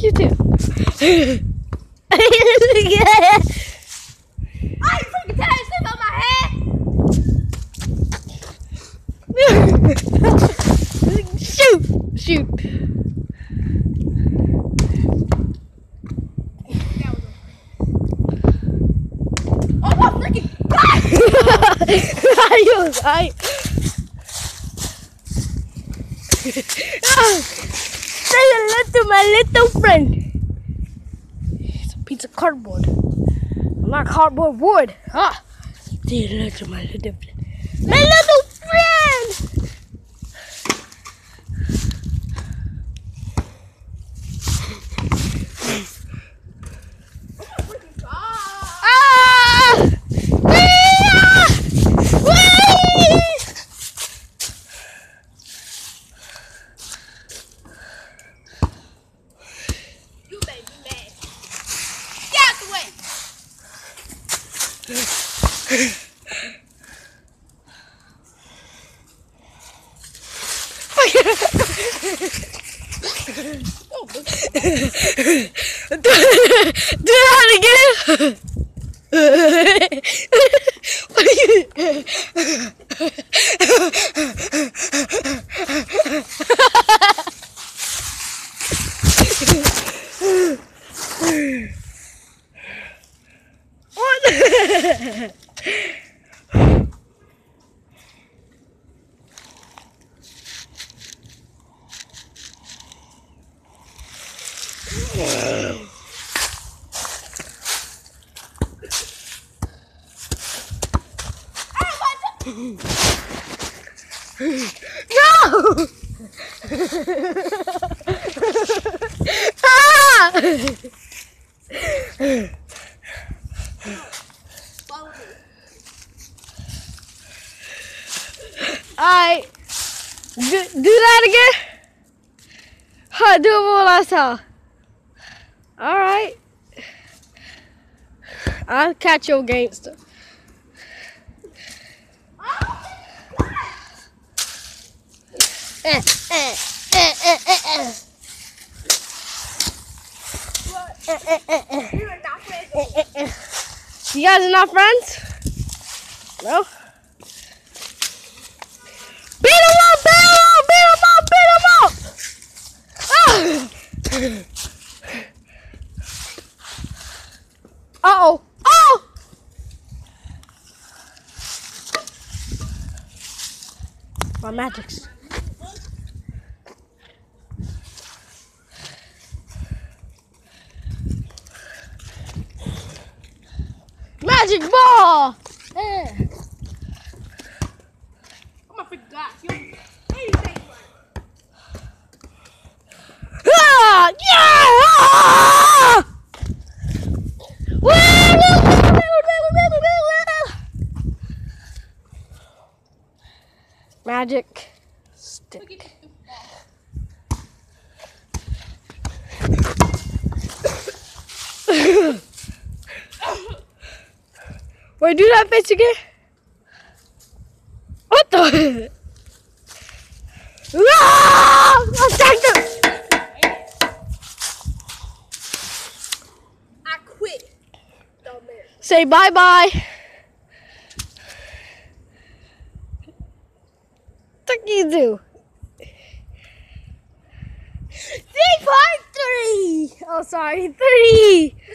you too. I freaking tired of stuff on my head. Shoot. Oh my freaking God! You was right. Say hello to my little friend. It's a piece of cardboard. Not cardboard wood. Ah. Say hello to my little friend. My little friend! Ah! You made me mad. Get out the way. Do that again. What are you? What? No! Ah! Alright, do that again. Do it one last time. Alright. I'll catch your gangster. You guys are not friends? No? Beat him up! Beat him up! Beat him up! Beat him up! Ah! Uh-oh! Oh! My magics. Magic ball! Yeah. I'm gonna freaking God. You anything right. Ah! Yeah! Ah! Magic stick. Wait, do that face again? What the? Ah! Attack him! I quit. Dumbass. Say bye-bye. What you do? See, part 3. Oh, sorry, 3.